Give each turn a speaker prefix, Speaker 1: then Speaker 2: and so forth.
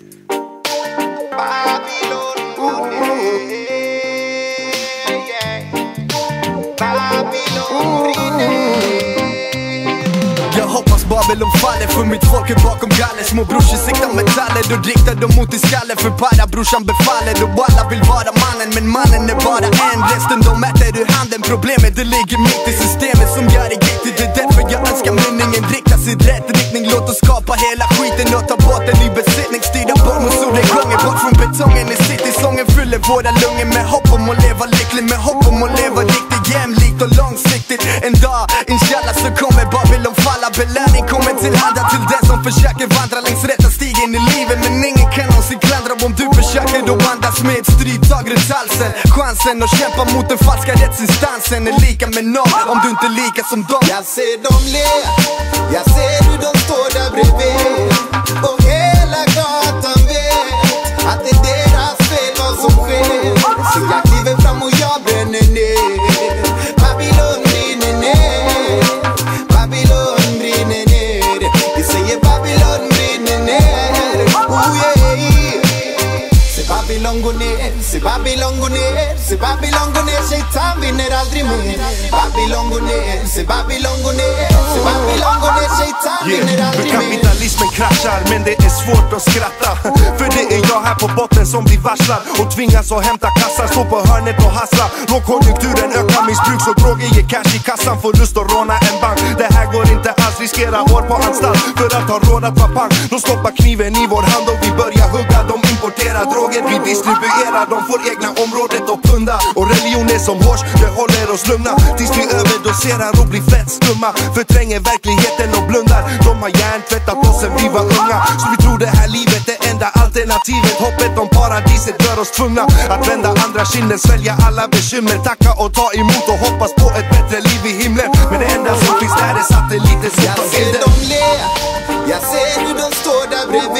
Speaker 1: Jag hoppas Babylon faller för mitt folk är bakom galler. Små brorsor siktar metaller och riktar dem mot i skallen. För parabrorsan befaller och alla vill vara mannen. Men mannen är bara en, resten de mäter ur handen. Problemet det ligger mitt i systemet som gör det giftigt. Det är därför jag önskar meningen riktas i rätt riktning. Låt oss skapa hela skiten och ta bort den i besittning. Styra bort mot solnedgången, bort från betongen i city. Sången fyller våra lungor med hopp om att leva lyckligt. Med hopp om att leva riktigt jämlikt och långsiktigt. En dag, inshallah, så kommer Babylon falla. Belöning kommer till handa till den som försöker vandra längs rätta stigen i livet. Men ingen kan någonsin klandra om du försöker då andas med ett stryptag runt halsen. Chansen att kämpa mot den falska rättsinstansen är lika med noll om du inte är lika som dem.
Speaker 2: Jag ser dem le, jag ser hur de står där bredvid. Och hela gatan vet att det är deras fel vad som sker. Så jag kliver fram och jag bränner ner. Babylon brinner ner. Babylon brinner ner. Vi säger Babylon brinner ner. Oh yeah. Se Babylon gå ner, se Babylon gå ner. Se Babylon gå ner, shaitan vinner aldrig mer. Babylon gå ner, se Babylon gå ner. Se Babylon gå ner, shaitan vinner aldrig mer.
Speaker 3: Kapitalismen kraschar men det är svårt att skratta. För det är jag här på botten som blir varslad och tvingas att hämta kassar, stå på hörnet och hassla. Lågkonjunkturen ökar missbruk så droger ger cash i kassan. Får lust att råna en bank. Det här går inte alls, riskera år på anstalt för att ha råd att vara pang. De stoppar kniven i vår hand och vi börjar hugga. De importerar droger, vi distribuerar. De får egna området och punda. Och religion är som hårs, det håller oss lugna tills vi överdoserar och blir fett skumma. Förtränger verkligheten och blundar. De har hjärntvättat oss sen vi var unga. Så vi tror det här livet är enda alternativet. Hoppet om paradiset gör oss tvungna att vända andra kinden, svälja alla bekymmer, tacka och ta emot och hoppas på ett bättre liv i himlen. Men det enda som finns där är satelliter som
Speaker 2: jag ser dem le, jag ser hur de står där bredvid.